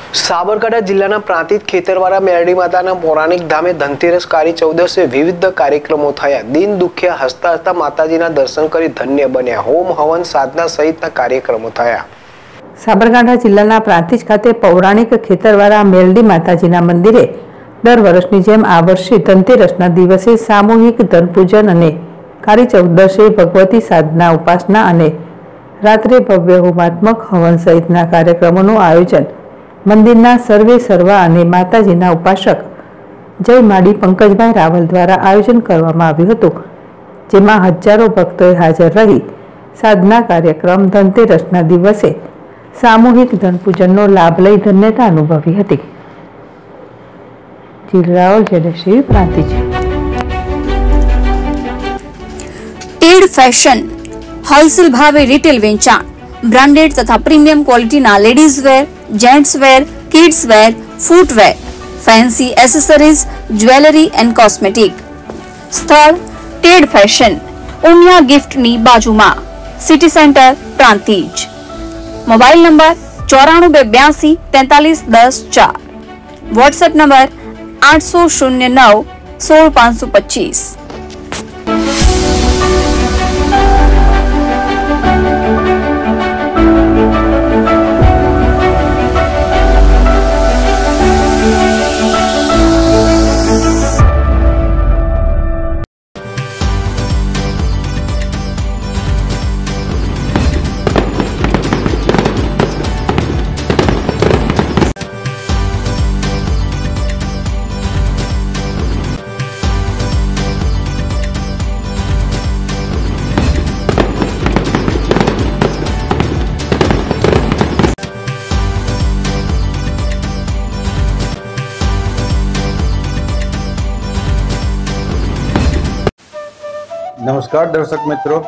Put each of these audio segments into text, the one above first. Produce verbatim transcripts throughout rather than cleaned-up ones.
સાબરકાંઠા જિલ્લાના પ્રાંતિજ ખેતરવાળા મેરડી માતાના પૌરાણિક ધામે ધનતેરસ કાળી ચૌદસે વિવિધ કાર્યક્રમો થયા। દિન દુખ્યા હસતા હસતા માતાજીના દર્શન કરી ધન્ય બન્યા। હોમ હવન સાધના સહિતના કાર્યક્રમો થયા। સાબરકાંઠા જિલ્લાના પ્રાંતિજ ખાતે પૌરાણિક ખેતરવાળા મેરડી માતાજીના મંદિરે દર વર્ષની જેમ આ વર્ષે ધનતેરસના દિવસે સામૂહિક ધનપૂજન અને કાળી ચૌદસે ભગવતી સાધના ઉપાસના અને રાત્રે ભવ્ય હોમાત્મક હવન સહિતના કાર્યક્રમોનું આયોજન મંદિરના સર્વે સર્વા અને માતાજીના ઉપાસક જય માડી પંકજભાઈ રાવલ દ્વારા આયોજન કરવામાં આવ્યું હતું, જેમાં હજારો ભક્તોએ હાજર રહી સાધના કાર્યક્રમ ધનતેરસના દિવસે સામૂહિક ધનપૂજનનો લાભ લઈ ધન્યતા અનુભવી હતી। Jeel Raval, Jayshree, Prantij. Ted fashion wholesale ભાવે રિટેલ વેચાણ બ્રાન્ડેડ તથા પ્રીમિયમ ક્વોલિટીના ladies wear, gents wear, kids wear, footwear, fancy accessories, jewellery and cosmetic. સ્થળ ટેડ ફેશન, ઉમિયા ગિફ્ટની બાજુમાં, city centre, Prantij. Mobile number ચોરાણું બે બ્યાસી તેતાલીસ દસ ચાર। વોટ્સએપ નંબર આઠસો શૂન્ય નવ સોળ પાંચસો પચીસ। नमस्कार दर्शक मित्रों,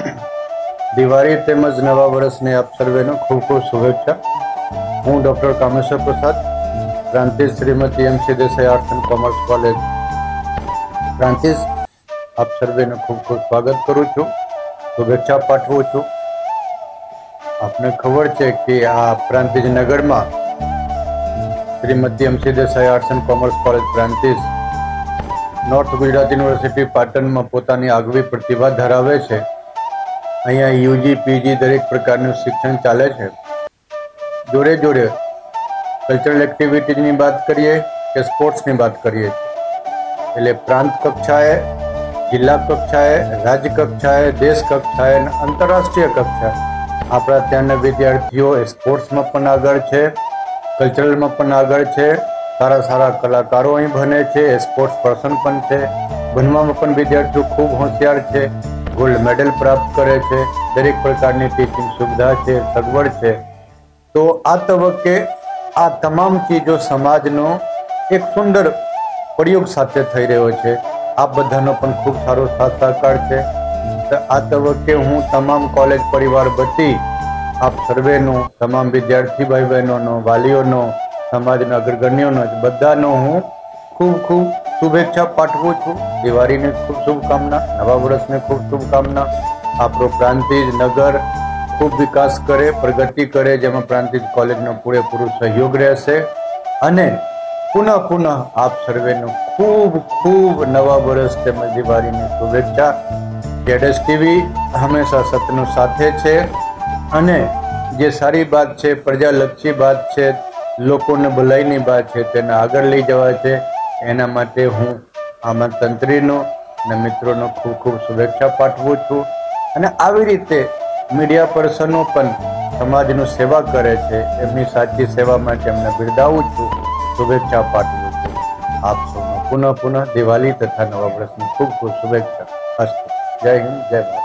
दिवाળી તેમજ નવા વર્ષને આપ સર્વેનો ખૂબ ખૂબ શુભેચ્છા। હું doctor Kameshwar Prasad, Prantij Shrimati M C Desai arts and commerce college Prantij, આપ સર્વેનો ખૂબ ખૂબ સ્વાગત કરું છું, શુભેચ્છા પાઠવું છું। આપને ખબર છે કે આ પ્રાંતિજ નગરમાં Shrimati M C Desai arts and commerce college Prantij north Gujarat university પાટણમાં પોતાની આગવી પ્રતિભા ધરાવે છે। અહીંયા યુજી પીજી દરેક પ્રકારનું શિક્ષણ ચાલે છે। જોડે જોડે કલ્ચરલ એક્ટિવિટીની વાત કરીએ કે સ્પોર્ટ્સની વાત કરીએ એટલે પ્રાંત કક્ષાએ, જિલ્લા કક્ષાએ, રાજ્ય કક્ષાએ, દેશ કક્ષાએ અને આંતરરાષ્ટ્રીય કક્ષાએ આપણા ત્યાંના વિદ્યાર્થીઓ સ્પોર્ટ્સમાં પણ આગળ છે, કલ્ચરલમાં પણ આગળ છે। સારા સારા કલાકારો અહીં ભણે છે, સ્પોર્ટ્સ પર્સન પણ છે, ભણવામાં પણ વિદ્યાર્થીઓ ખૂબ હોશિયાર છે, ગોલ્ડ મેડલ પ્રાપ્ત કરે છે, દરેક પ્રકારની ટીચિંગ સુવિધા છે, સગવડ છે। તો આ તબક્કે આ તમામ ચીજો સમાજનો એક સુંદર પ્રયોગ સાથે થઈ રહ્યો છે। આ બધાનો પણ ખૂબ સારો સાથ સહકાર છે। તો આ તબક્કે હું તમામ કોલેજ પરિવાર વતી આપ સર્વેનો, તમામ વિદ્યાર્થી ભાઈ બહેનોનો, વાલીઓનો, સમાજના અગ્રગણ્યોનો બધાનો હું ખૂબ ખૂબ શુભેચ્છા પાઠવું છું। દિવાળીની ખૂબ શુભકામના, નવા વર્ષની ખૂબ શુભકામના। આપણો પ્રાંતિજ નગર ખૂબ વિકાસ કરે, પ્રગતિ કરે, જેમાં પ્રાંતિજ કોલેજનો પૂરેપૂરો સહયોગ રહેશે। અને પુનઃ પુનઃ આપ સર્વેનો ખૂબ ખૂબ નવા વર્ષ તેમજ દિવાળીની શુભેચ્છા। જેડેસ ટીવી હંમેશા સત્યનો સાથે છે અને જે સારી વાત છે, પ્રજાલક્ષી વાત છે, લોકોને ભલાઈની વાત છે, તેને આગળ લઈ જવા છે। એના માટે હું આમાં તંત્રીનો અને મિત્રોનો ખૂબ ખૂબ શુભેચ્છા પાઠવું છું। અને આવી રીતે મીડિયા પર્સનો પણ સમાજનું સેવા કરે છે, એમની સાચી સેવા માટે એમને બિરદાવું છું, શુભેચ્છા પાઠવું છું। આપ સૌનો પુનઃ પુનઃ દિવાળી તથા નવા વર્ષની ખૂબ ખૂબ શુભેચ્છા। અસ્તુ। જય હિન્દ, જય ભારત।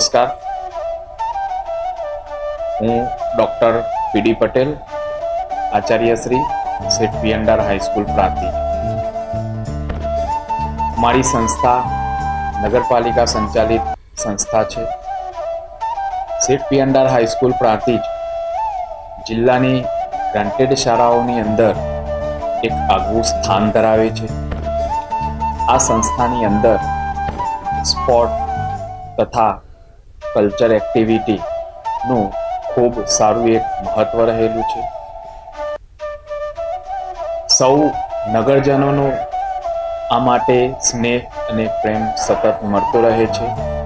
નમસ્કાર, હું ડૉક્ટર પીડી પટેલ, આચાર્ય શ્રી સેઠ પિયંડાર હાઈસ્કૂલ પ્રાંતિજ. અમારી સંસ્થા નગરપાલિકા સંચાલિત સંસ્થા છે. સેઠ પિયંડાર હાઈસ્કૂલ પ્રાંતિજ જિલ્લાની ગ્રાન્ટેડ શાળાઓની અંદર એક આગવું સ્થાન ધરાવે છે. આ સંસ્થાની અંદર સ્પોર્ટ તથા કલ્ચર એક્ટિવિટીનું ખૂબ સારું એક મહત્વ રહેલું છે. સૌ નગરજનોનો આ માટે સ્નેહ અને પ્રેમ સતત મળતો રહે છે.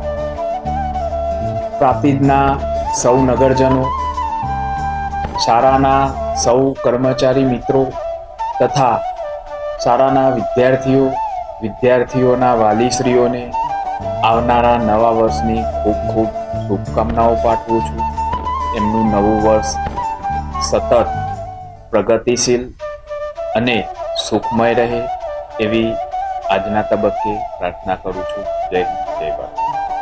પ્રાંતિજના સૌ નગરજનો, શાળાના સૌ કર્મચારી મિત્રો તથા શાળાના વિદ્યાર્થીઓ વિદ્યાર્થીઓના વાલીશ્રીઓને આવનારા નવા વર્ષની ખૂબ ખૂબ શુભકામનાઓ પાઠવું છું. એમનું નવું વર્ષ સતત પ્રગતિશીલ અને સુખમય રહે એવી આજના તબક્કે પ્રાર્થના કરું છું. જય હિન્દ, જય ભારત.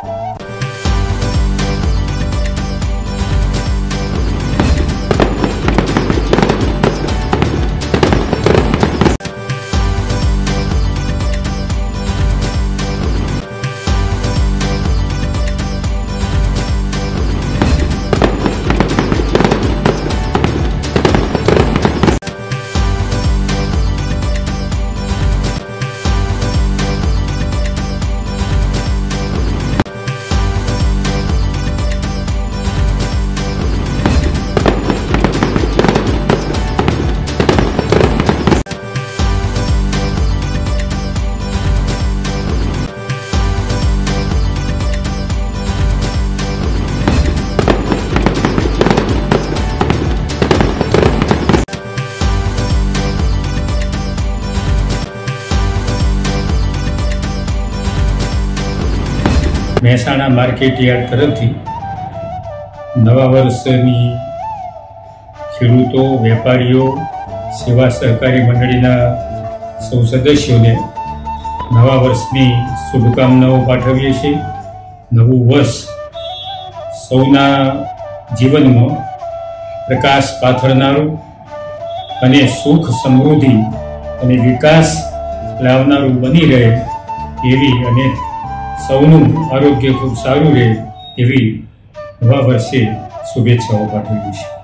મહેસાણા માર્કેટ યાર્ડ તરફથી નવા વર્ષની ખેડૂતો, વેપારીઓ, સેવા સહકારી મંડળીના સૌ સદસ્યોને નવા વર્ષની શુભકામનાઓ પાઠવીએ છીએ. નવું વર્ષ સૌના જીવનમાં પ્રકાશ પાથરનારું અને સુખ, સમૃદ્ધિ અને વિકાસ લાવનારું બની રહે એવી અને સૌનું આરોગ્ય ખૂબ સારું રહે એવી નવા વર્ષે શુભેચ્છાઓ પાઠવી છે.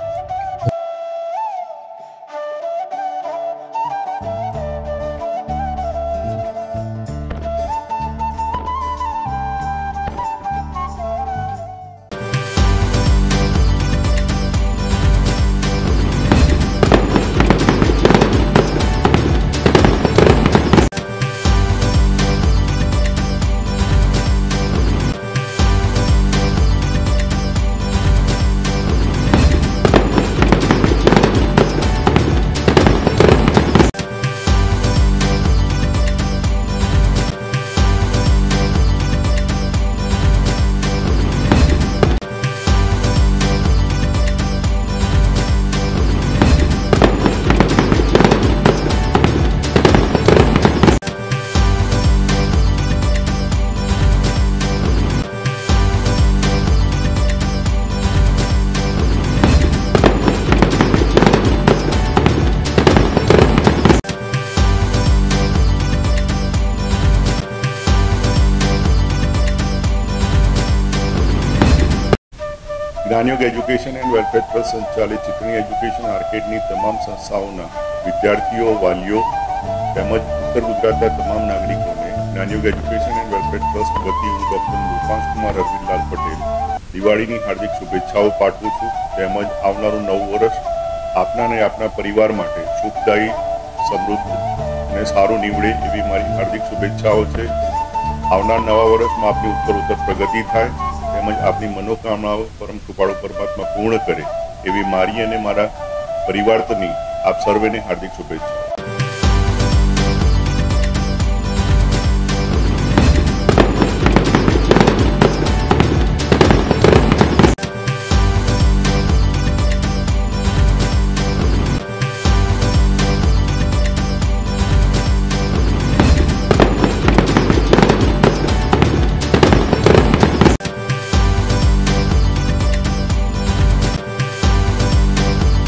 Gyanyog education and welfare trust સંચાલિત ચિત્રની એજ્યુકેશન આર્કેડની તમામ સંસ્થાઓના વિદ્યાર્થીઓ, વાલીઓ તેમજ ઉત્તર ગુજરાતના તમામ નાગરિકોને Gyanyog education and welfare trust વતી હું ડૉક્ટર રૂપાંશ કુમાર અરવિંદલાલ પટેલ દિવાળીની હાર્દિક શુભેચ્છાઓ પાઠવું છું. તેમજ આવનારું નવું વર્ષ આપના અને આપના પરિવાર માટે સુખદાયી, સમૃદ્ધ અને સારું નીવડે એવી મારી હાર્દિક શુભેચ્છાઓ છે. આવનાર નવા વર્ષમાં આપની ઉત્તર ઉત્તર પ્રગતિ થાય તેમજ આપની મનોકામનાઓ પરમ કૃપાળુ પરમાત્મા પૂર્ણ કરે એવી મારી અને મારા પરિવારની આપ સર્વેને હાર્દિક શુભેચ્છા.